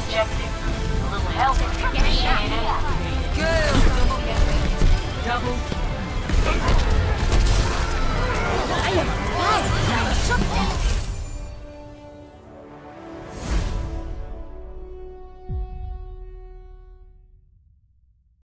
objective. A little help. Good. Double. I am a fire.